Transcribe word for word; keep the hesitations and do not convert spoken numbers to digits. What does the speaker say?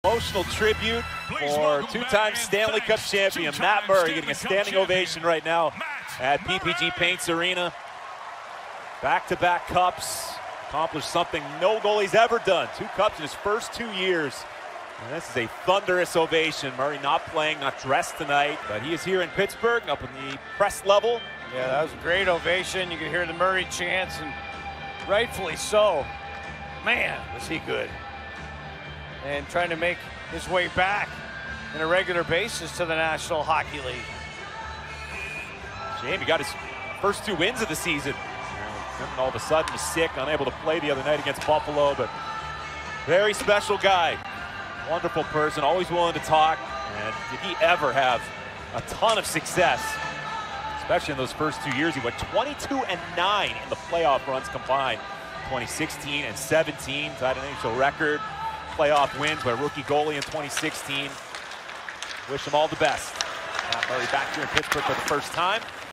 Emotional tribute for two-time Stanley Cup champion Matt Murray, getting a standing ovation right now at P P G Paints Arena. Back-to-back cups, accomplished something no goalie's ever done. Two cups in his first two years. And this is a thunderous ovation. Murray not playing, not dressed tonight, but he is here in Pittsburgh, up in the press level. Yeah, that was a great ovation. You could hear the Murray chants, and rightfully so. Man, was he good. And trying to make his way back on a regular basis to the National Hockey League. Shame he got his first two wins of the season. And all of a sudden he's sick, unable to play the other night against Buffalo, but very special guy. Wonderful person, always willing to talk. And did he ever have a ton of success, especially in those first two years. He went twenty-two and nine in the playoff runs combined. twenty sixteen and seventeen, tied an N H L record. Playoff wins by a rookie goalie in twenty sixteen. Wish him all the best. Matt Murray back here in Pittsburgh for the first time.